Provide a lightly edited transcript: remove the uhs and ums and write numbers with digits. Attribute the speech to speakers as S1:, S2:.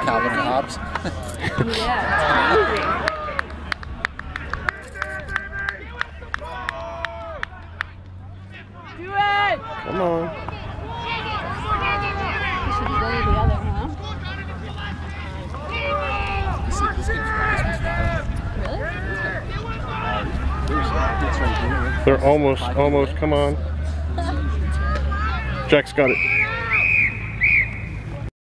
S1: Calvin and Hobbes.
S2: Yeah, it's amazing. Do it!
S3: Come on.
S2: You should go to the other, huh? Really?
S3: They're almost, come on. Jack's got it.